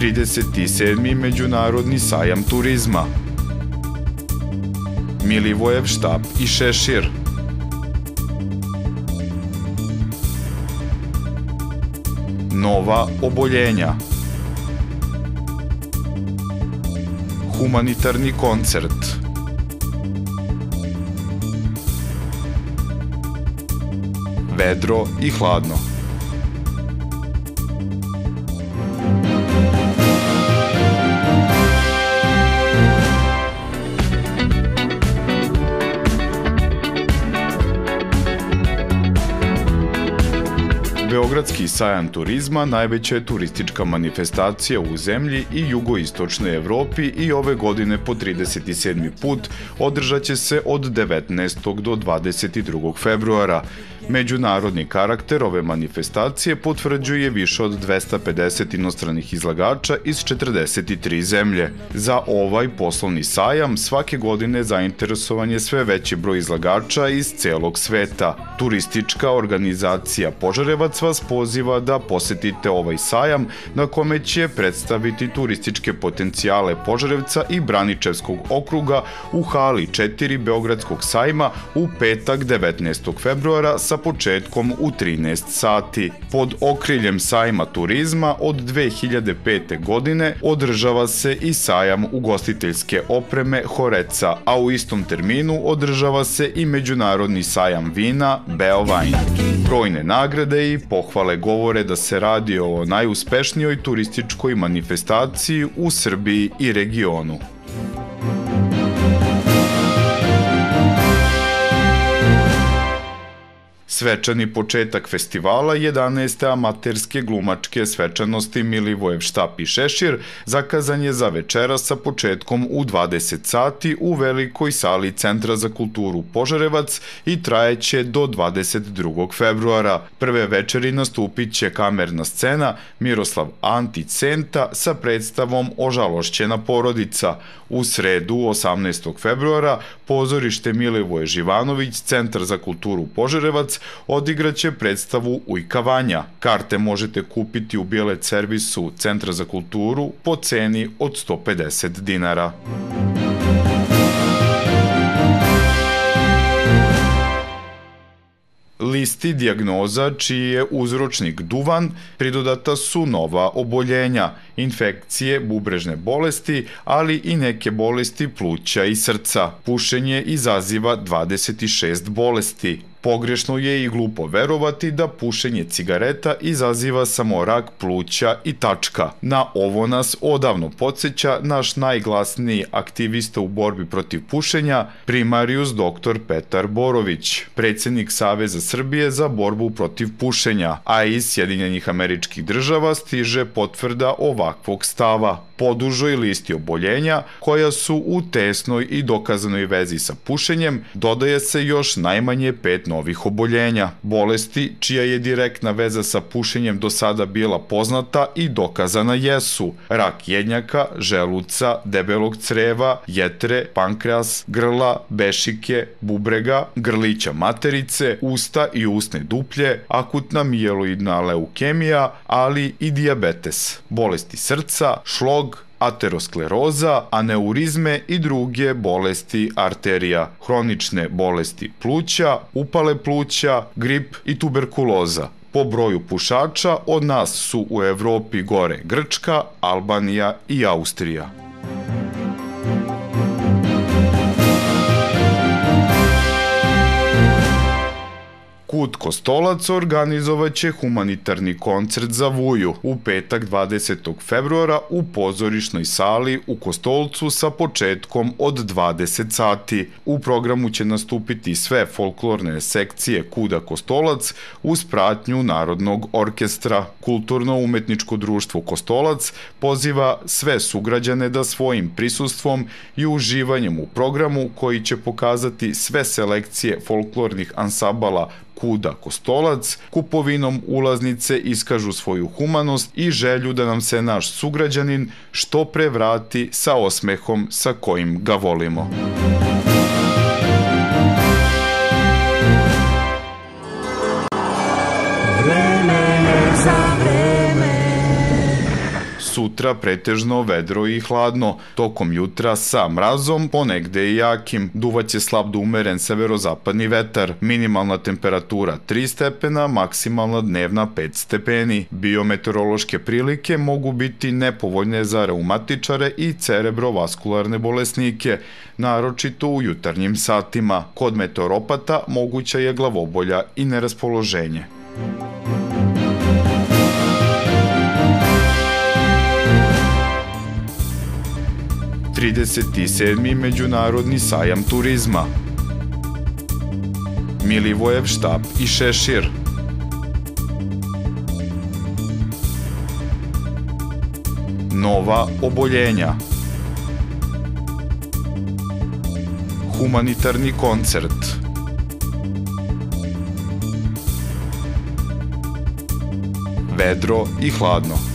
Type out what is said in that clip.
37. Međunarodni sajam turizma, Milivojev štap i šešir, nova oboljenja, humanitarni koncert, vedro i hladno. Beogradski sajam turizma najveća je turistička manifestacija u zemlji i jugoistočnoj Evropi i ove godine po 37. put održat će se od 19. do 22. februara. Međunarodni karakter ove manifestacije potvrđuje više od 250 inostranih izlagača iz 43 zemlje. Za ovaj poslovni sajam svake godine zainteresovan je sve veći broj izlagača iz celog sveta. Turistička organizacija Požarevac vas poziva da posetite ovaj sajam na kome će predstaviti turističke potencijale Požarevca i Braničevskog okruga u hali 4 Beogradskog sajma u petak 19. februara sa početkom u 13 sati. Pod okriljem sajma turizma od 2005. godine održava se i sajam ugostiteljske opreme Horeca, a u istom terminu održava se i međunarodni sajam vina Beovine. Brojne nagrade i pohvale govore da se radi o najuspešnijoj turističkoj manifestaciji u Srbiji i regionu. Svečani početak festivala 11. amaterske glumačke svečanosti Milivojev štap i šešir zakazan je za večeras sa početkom u 20 sati u velikoj sali Centra za kulturu Požarevac i trajeće do 22. februara. Prve večeri nastupit će kamerna scena Miroslav Antić Senta sa predstavom Ožalošćena porodica. U sredu 18. februara pozorište Milivoje Živanović, Centar za kulturu Požarevac, odigraće predstavu Ujka Vanja. Karte možete kupiti u bilet servisu Centra za kulturu po ceni od 150 dinara. Listi dijagnoza čiji je uzročnik duvan pridodata su nova oboljenja, infekcije, bubrežne bolesti, ali i neke bolesti pluća i srca. Pušenje izaziva 26 bolesti. Pogrešno je i glupo verovati da pušenje cigareta izaziva samo rak pluća i tačka. Na ovo nas odavno podsjeća naš najglasniji aktivista u borbi protiv pušenja, primarius dr. Petar Borović, predsjednik Saveza Srbije za borbu protiv pušenja, a iz Sjedinjenih Američkih Država stiže potvrda ovakvog stava. Po dužoj listi oboljenja, koja su u tesnoj i dokazanoj vezi sa pušenjem, dodaje se još najmanje 5 novih oboljenja. Bolesti čija je direktna veza sa pušenjem do sada bila poznata i dokazana jesu rak jednjaka, želuca, debelog creva, jetre, pankreas, grla, bešike, bubrega, grlića materice, usta i usne duplje, akutna mijeloidna leukemija, ali i dijabetes, bolesti srca, šlog, ateroskleroza, aneurizme i druge bolesti arterija, hronične bolesti pluća, upale pluća, grip i tuberkuloza. Po broju pušača od nas su u Evropi gore Grčka, Albanija i Austrija. KUD Kostolac organizovaće humanitarni koncert za Vuju u petak 20. februara u pozorišnoj sali u Kostolcu sa početkom od 20 sati. U programu će nastupiti sve folklorne sekcije KUD-a Kostolac uz pratnju Narodnog orkestra. Kulturno-umetničko društvo Kostolac poziva sve sugrađane da svojim prisustvom i uživanjem u programu koji će pokazati sve selekcije folklornih ansambala KUD-a Kostolac, kupovinom ulaznice iskažu svoju humanost i želju da nam se naš sugrađanin što pre vrati sa osmehom sa kojim ga volimo. Vreme je za vreme, Sutra pretežno vedro i hladno, tokom jutra sa mrazom, ponegde i jakim. Duvaće slab do umeren severozapadni vetar, minimalna temperatura 3 stepena, maksimalna dnevna 5 stepeni. Biometeorološke prilike mogu biti nepovoljne za reumatičare i cerebrovaskularne bolesnike, naročito u jutarnjim satima. Kod meteoropata moguća je glavobolja i neraspoloženje. 37. Međunarodni sajam turizma. Milivojev štap i šešir. Nova oboljenja. Humanitarni koncert. Vedro i hladno.